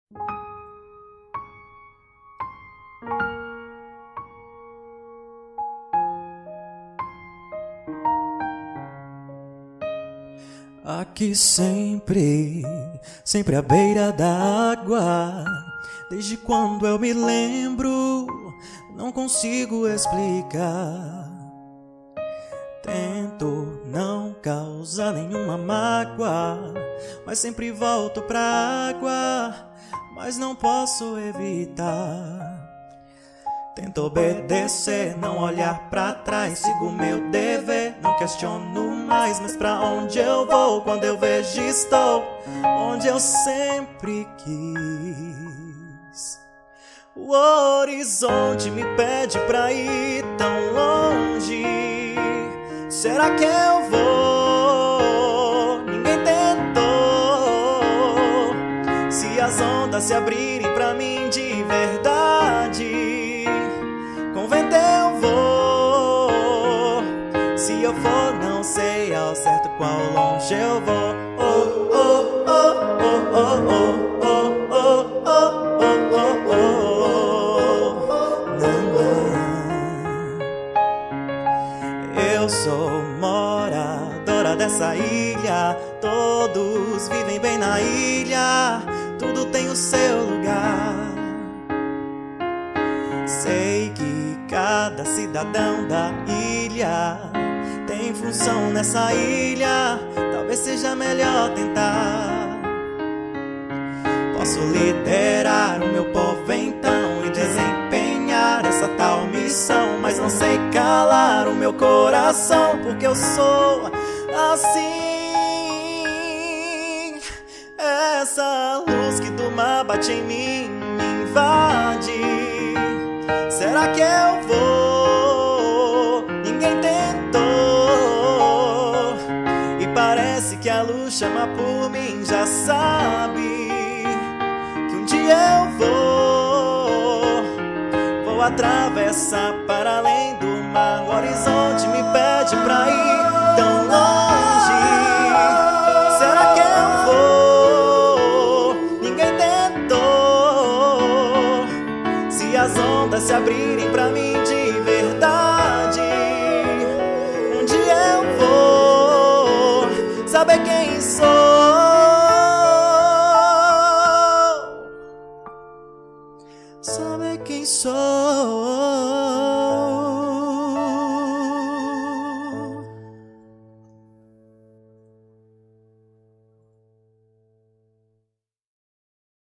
Aqui sempre à beira d'água. Desde quando eu me lembro, não consigo explicar. Tento não causar nenhuma mágoa, mas sempre volto pra água, mas não posso evitar. Tento obedecer, não olhar pra trás, sigo meu dever, não questiono mais. Mas pra onde eu vou quando eu vejo estou onde eu sempre quis? O horizonte me pede pra ir tão longe. Será que eu vou? Ninguém tentou. Se as ondas se abrirem pra mim de verdade, com vento eu vou. Se eu for, não sei ao certo qual longe eu vou. Oh, oh, oh, oh, oh, oh, oh, oh, oh, oh, oh. Eu sou moradora dessa ilha. Todos vivem bem na ilha, tudo tem o seu lugar. Sei que cada cidadão da ilha tem função nessa ilha, talvez seja melhor tentar. Posso liderar o meu povo então e desempenhar essa tal missão, mas não sei calar o meu coração, porque eu sou assim. Essa luz que do mar bate em mim me invade. Será que eu vou? Ninguém tentou. E parece que a luz chama por mim, já sabe que um dia eu vou atravessar para além do mar. O horizonte me pede pra ir tão longe. Será que eu vou? Ninguém tentou. Se as ondas se abrirem pra mim de verdade, um dia eu vou saber quem sou. Saber quem sou.